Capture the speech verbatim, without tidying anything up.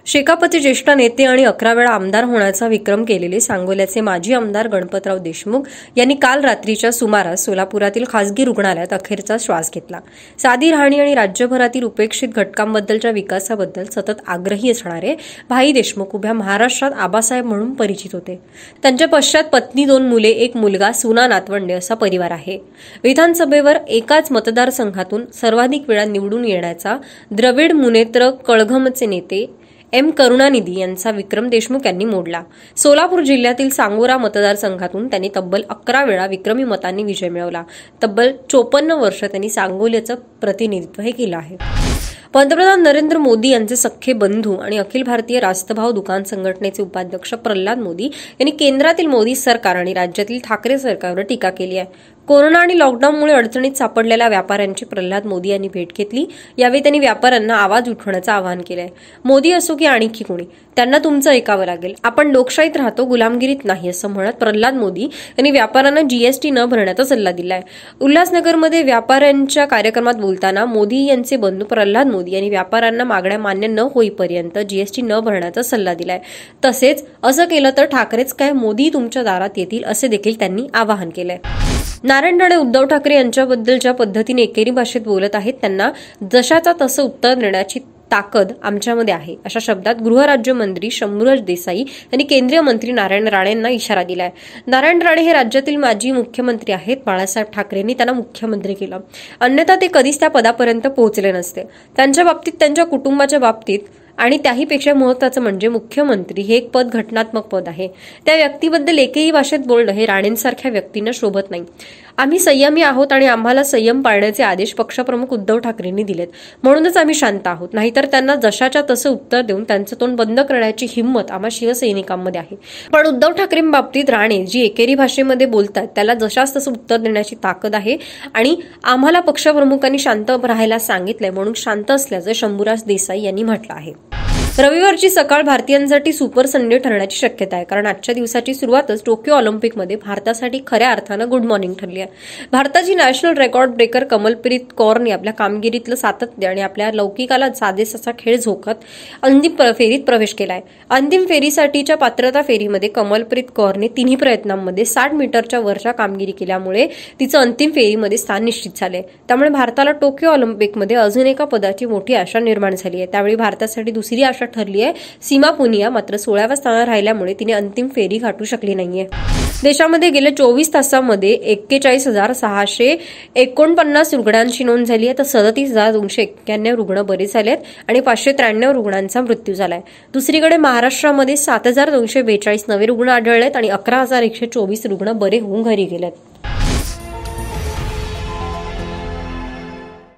शेकापचे ज्येष्ठ नेते आणि अकरा वेळा आमदार होण्याचा विक्रम केलेले सांगोल्याचे माजी आमदार गणपतराव देशमुख यांनी काल रात्रीच्या सुमारास सोलापुरातील खासगी रुग्णालयात अखेरचा श्वास घेतला। साधी राहणी आणि राज्यभरातील उपेक्षित घटकांबद्दलच्या विकासाबद्दल सतत आग्रही असणारे भाई देशमुख उभ्या महाराष्ट्रात आबासाहेब म्हणून परिचित होते। त्यांच्या पश्चात पत्नी, दोन मुले, एक मुलगा, सुना, नातवंडे असा परिवार आहे। विधानसभेवर एकाच मतदारसंघातून सर्वाधिक वेळा निवडून येण्याचा द्रविड मुनेत्र कळघमचे नेते एम करुणानिधी यांचा विक्रम देशमुख यांनी मोडला। सोलापूर जिल्ह्यातील सांगोला मतदारसंघातून त्यांनी तब्बल अकरा वेळा विक्रमी मतांनी विजय मिळवला। तब्बल चोपन्न वर्ष त्यांनी सांगोल्याचं प्रतिनिधित्व केलं आहे। पंतप्रधान नरेंद्र मोदी यांचे सख्खे बंधू आणि अखिल भारतीय रास्तभाव दुकान संघटनेचे उपाध्यक्ष प्रल्हाद मोदी यांनी केंद्रातील मोदी सरकार आणि राज्यातील ठाकरे सरकारवर टीका केली आहे। कोरोना आणि लॉकडाऊनमुळे अडचणीत सापडलेल्या व्यापाऱ्यांची प्रल्हाद मोदी यांनी भेट घेतली। यावेळी त्यांनी व्यापाऱ्यांना आवाज उठवण्याचं आवाहन केलंय। मोदी असो की आणखी कोणी, त्यांना तुमचं ऐकावं लागेल। आपण लोकशाहीत राहतो, गुलामगिरीत नाही, असं म्हणत प्रल्हाद मोदी यांनी व्यापाऱ्यांना जीएसटी न भरण्याचा सल्ला दिलाय। उल्हासनगरमध्ये व्यापाऱ्यांच्या कार्यक्रमात बोलताना मोदी यांचे बंधू प्रल्हाद मोदी यांनी व्यापाऱ्यांना मागण्या मान्य न होईपर्यंत जीएसटी न भरण्याचा सल्ला दिलाय। तसेच असं केलं तर ठाकरेच काय मोदी तुमच्या दारात येतील, असे देखील त्यांनी आवाहन केलंय। नारायण राणे उद्धव ठाकरे यांच्याबद्दल ज्या पद्धतीने एकेरी भाषेत बोलत आहेत, त्यांना जशाचा तसं उत्तर देण्याची ताकद आमच्यामध्ये आहे, अशा शब्दात गृहराज्यमंत्री शंभूराज देसाई यांनी केंद्रीय मंत्री नारायण राणेंना इशारा दिलाय। नारायण राणे हे राज्यातील माजी मुख्यमंत्री आहेत। बाळासाहेब ठाकरेंनी त्यांना मुख्यमंत्री केलं, अन्यथा ते कधीच त्या पदापर्यंत पोहोचले नसते। त्यांच्या बाबतीत, त्यांच्या कुटुंबाच्या बाबतीत आणि त्याहीपेक्षा महत्त्वाचं म्हणजे मुख्यमंत्री हे एक पद घटनात्मक पद आहे। त्या व्यक्तीबद्दल एकही भाषेत बोलणं हे राणेंसारख्या व्यक्तींना शोभत नाही। आम्ही संयमी आहोत आणि आम्हाला संयम पाळण्याचे आदेश पक्षप्रमुख उद्धव ठाकरेंनी दिलेत, म्हणूनच आम्ही शांत आहोत। नाहीतर त्यांना जशाच्या तसं उत्तर देऊन त्यांचं तोंड बंद करण्याची हिंमत आम्हा शिवसैनिकांमध्ये आहे। पण उद्धव ठाकरेंबाबतीत राणे जी एकेरी भाषेमध्ये बोलतात, त्याला जशाच तसं उत्तर देण्याची ताकद आहे आणि आम्हाला पक्षप्रमुखांनी शांत राहायला सांगितलंय, म्हणून शांत असल्याचं शंभूराज देसाई यांनी म्हटलं आहे। रविवारची सकाळ भारतीयांसाठी सुपर संडे ठरण्याची शक्यता आहे, कारण आजच्या दिवसाची सुरुवातच टोकियो ऑलिम्पिकमध्ये भारतासाठी खऱ्या अर्थानं गुड मॉर्निंग ठरली आहे। भारताची नॅशनल रेकॉर्ड ब्रेकर कमलप्रीत कौरने आपल्या कामगिरीतलं सातत्य आणि आपल्या लौकिकाला साधेसा खेळ झोकत अंतिम फेरीत प्रवेश केलाय। अंतिम फेरीसाठीच्या पात्रता फेरीमध्ये कमलप्रीत कौरने तिन्ही प्रयत्नांमध्ये साठ मीटरच्या वरच्या कामगिरी केल्यामुळे तिचं अंतिम फेरीमध्ये स्थान निश्चित झाले। त्यामुळे भारताला टोकियो ऑलिम्पिकमध्ये अजून एका पदाची मोठी आशा निर्माण झाली आहे। त्यावेळी भारतासाठी दुसरी आशा ठरली आहे सीमा पुनिया, मात्र सोळाव्या स्थानावर राहिल्यामुळे तिने अंतिम फेरी गाठू शकली नाहीये। देशामध्ये गेल्या चोवीस तासांमध्ये एक्केचाळीस हजार सहाशे एकोणपन्नास रुग्णांची नोंद झाली आहे, तर सदतीस हजार दोनशे एक्क्याण्णव रुग्ण बरे झाले आहेत आणि पाचशे त्र्याण्णव रुग्णांचा मृत्यू झालाय। दुसरीकडे महाराष्ट्रामध्ये सात हजार दोनशे बेचाळीस नवे रुग्ण आढळलेत आणि अकरा हजार एकशे चोवीस रुग्ण बरे होऊन घरी गेलेत।